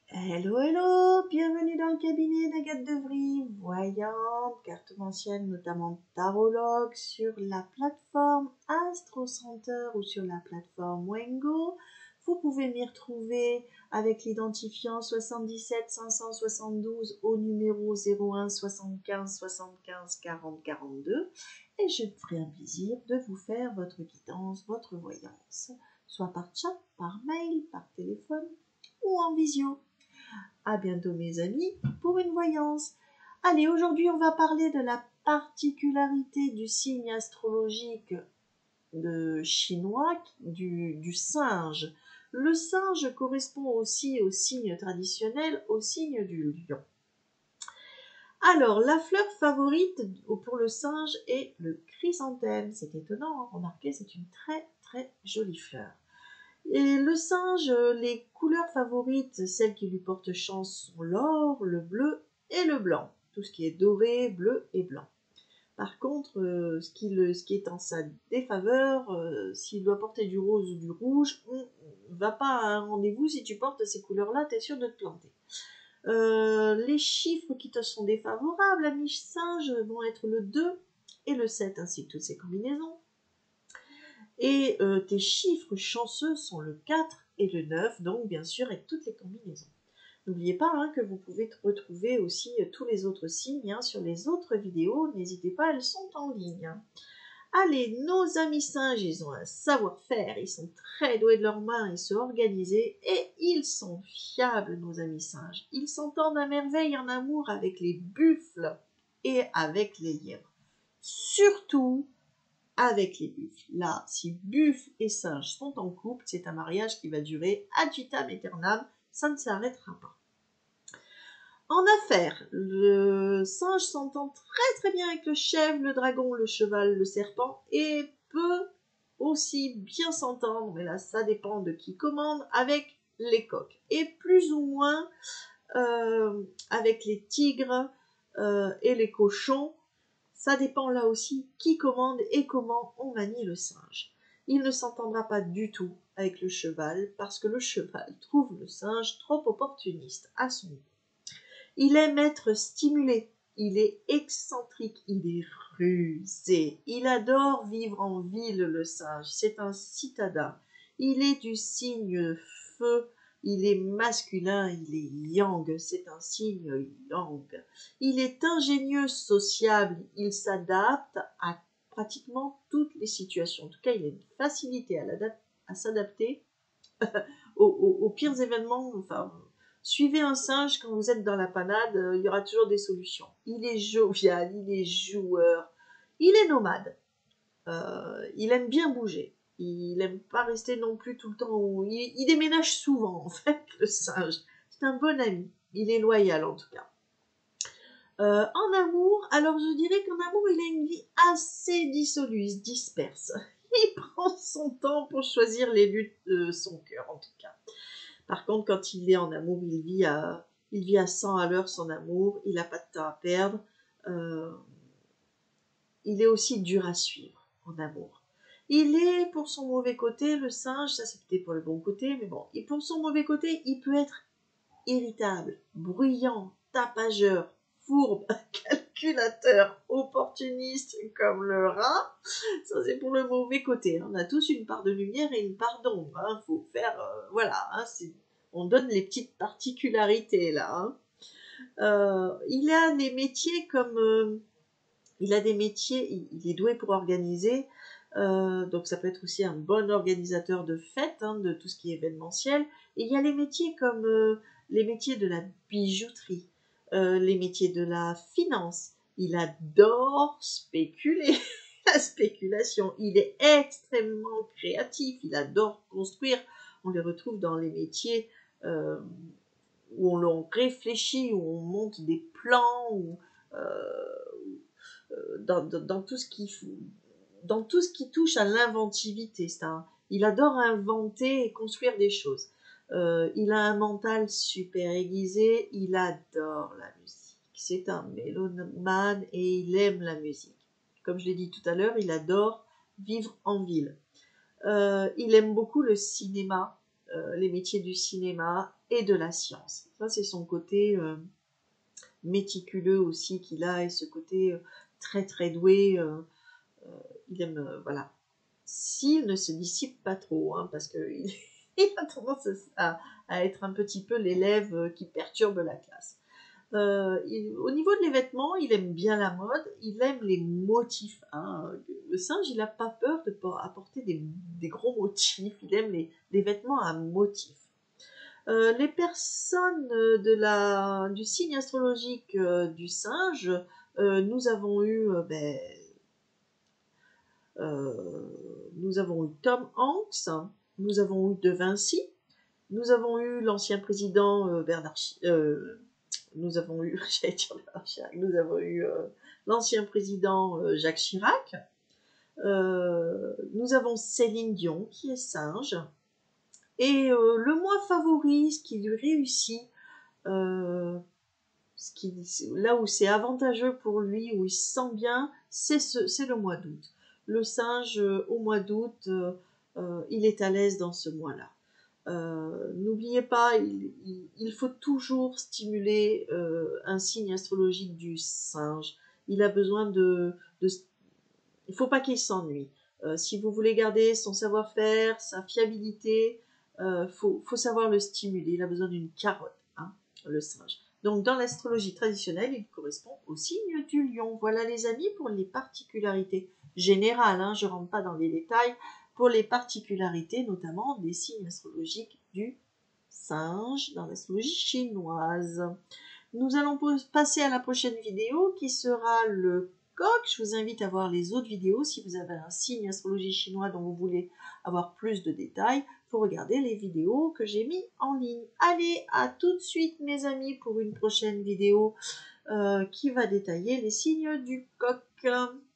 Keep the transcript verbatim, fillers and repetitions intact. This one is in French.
Hello, hello, bienvenue dans le cabinet d'Agathe Devry, voyante, cartomancienne, notamment tarologue, sur la plateforme Astro Center ou sur la plateforme Wengo. Vous pouvez m'y retrouver avec l'identifiant soixante-dix-sept cinq cent soixante-douze au numéro zéro un soixante-quinze soixante-quinze quarante quarante-deux et je me ferai un plaisir de vous faire votre guidance, votre voyance, soit par chat, par mail, par téléphone ou en visio. À bientôt mes amis pour une voyance. Allez, aujourd'hui on va parler de la particularité du signe astrologique de chinois du, du singe. Le singe correspond aussi au signe traditionnel, au signe du lion. Alors, la fleur favorite pour le singe est le chrysanthème. C'est étonnant, hein, remarquez, c'est une très très jolie fleur. Et le singe, les couleurs favorites, celles qui lui portent chance sont l'or, le bleu et le blanc. Tout ce qui est doré, bleu et blanc. Par contre, euh, ce, qui le, ce qui est en sa défaveur, euh, s'il doit porter du rose ou du rouge, on ne va pas à un rendez-vous. Si tu portes ces couleurs-là, tu es sûr de te planter. Euh, les chiffres qui te sont défavorables, ami singe, vont être le deux et le sept, ainsi que toutes ces combinaisons. Et euh, tes chiffres chanceux sont le quatre et le neuf, donc bien sûr avec toutes les combinaisons. N'oubliez pas hein, que vous pouvez retrouver aussi euh, tous les autres signes hein, sur les autres vidéos. N'hésitez pas, elles sont en ligne. Allez, nos amis singes, ils ont un savoir-faire, ils sont très doués de leurs mains, ils sont organisés et ils sont fiables, nos amis singes. Ils s'entendent à merveille en amour avec les buffles et avec les lièvres. Surtout avec les buffles. Là, si buffle et singe sont en couple, c'est un mariage qui va durer ad vitam aeternam, ça ne s'arrêtera pas. En affaires, le singe s'entend très très bien avec le chèvre, le dragon, le cheval, le serpent et peut aussi bien s'entendre, mais là ça dépend de qui commande, avec les coqs et plus ou moins euh, avec les tigres euh, et les cochons. Ça dépend là aussi qui commande et comment on manie le singe. Il ne s'entendra pas du tout avec le cheval parce que le cheval trouve le singe trop opportuniste à son goût. Il aime être stimulé, il est excentrique, il est rusé, il adore vivre en ville le singe, c'est un citadin. Il est du signe feu, il est masculin, il est yang, c'est un signe yang. Il est ingénieux, sociable, il s'adapte à pratiquement toutes les situations. En tout cas, il a une facilité à, à s'adapter aux, aux, aux pires événements. Enfin, suivez un singe quand vous êtes dans la panade, euh, il y aura toujours des solutions. Il est jovial, il est joueur, il est nomade. Euh, il aime bien bouger. Il n'aime pas rester non plus tout le temps. Où... Il, il déménage souvent, en fait, le singe. C'est un bon ami. Il est loyal, en tout cas. Euh, en amour, alors je dirais qu'en amour, il a une vie assez dissolue, il se disperse. Il prend son temps pour choisir les luttes de son cœur, en tout cas. Par contre, quand il est en amour, il vit à, il vit à cent à l'heure son amour, il n'a pas de temps à perdre. Euh, il est aussi dur à suivre en amour. Il est, pour son mauvais côté, le singe, ça c'est peut-être pour le bon côté, mais bon, et pour son mauvais côté, il peut être irritable, bruyant, tapageur, fourbe, calculateur, opportuniste comme le rat. Ça c'est pour le mauvais côté. On a tous une part de lumière et une part d'ombre. Il hein. faut faire, euh, voilà, hein, on donne les petites particularités là. Hein. Euh, il a des métiers comme, euh, il a des métiers, il, il est doué pour organiser. Euh, donc ça peut être aussi un bon organisateur de fêtes, hein, de tout ce qui est événementiel. Et il y a les métiers comme euh, les métiers de la bijouterie, euh, les métiers de la finance. Il adore spéculer, la spéculation. Il est extrêmement créatif, il adore construire. On les retrouve dans les métiers euh, où on, on réfléchit, où on monte des plans, où, euh, dans, dans, dans tout ce qui dans tout ce qui touche à l'inventivité. Un, il adore inventer et construire des choses. Euh, il a un mental super aiguisé, il adore la musique. C'est un mélomane et il aime la musique. Comme je l'ai dit tout à l'heure, il adore vivre en ville. Euh, il aime beaucoup le cinéma. euh, les métiers du cinéma et de la science. Ça, c'est son côté euh, méticuleux aussi qu'il a, et ce côté euh, très très doué. Euh, euh, il aime, euh, voilà. S'il ne se dissipe pas trop, hein, parce qu'il il a tendance à, à être un petit peu l'élève qui perturbe la classe. Euh, il, au niveau de les vêtements, il aime bien la mode, il aime les motifs. Hein. Le singe, il n'a pas peur de apporter des, des gros motifs, il aime les, les vêtements à motifs. Euh, les personnes de la, du signe astrologique euh, du singe, euh, nous avons eu, euh, ben, euh, nous avons eu Tom Hanks, nous avons eu De Vinci, nous avons eu l'ancien président euh, Bernard, euh, nous avons eu, j'allais dire Bernard Chirac, nous avons eu euh, l'ancien président euh, Jacques Chirac, euh, nous avons Céline Dion qui est singe, et euh, le mois favori, ce qui lui réussit, euh, ce qui, là où c'est avantageux pour lui, où il se sent bien, c'est ce, le mois d'août. Le singe, euh, au mois d'août, euh, euh, il est à l'aise dans ce mois-là. Euh, N'oubliez pas, il, il, il faut toujours stimuler euh, un signe astrologique du singe. Il a besoin de... de il ne faut pas qu'il s'ennuie. Euh, si vous voulez garder son savoir-faire, sa fiabilité, il euh, faut, faut savoir le stimuler. Il a besoin d'une carotte, hein, le singe. Donc, dans l'astrologie traditionnelle, il correspond au signe du lion. Voilà, les amis, pour les particularités générales. Hein, je ne rentre pas dans les détails. Pour les particularités, notamment des signes astrologiques du singe dans l'astrologie chinoise. Nous allons passer à la prochaine vidéo qui sera le coq. Je vous invite à voir les autres vidéos. Si vous avez un signe astrologie chinois dont vous voulez avoir plus de détails, il faut regarder les vidéos que j'ai mis en ligne. Allez, à tout de suite mes amis pour une prochaine vidéo euh, qui va détailler les signes du coq.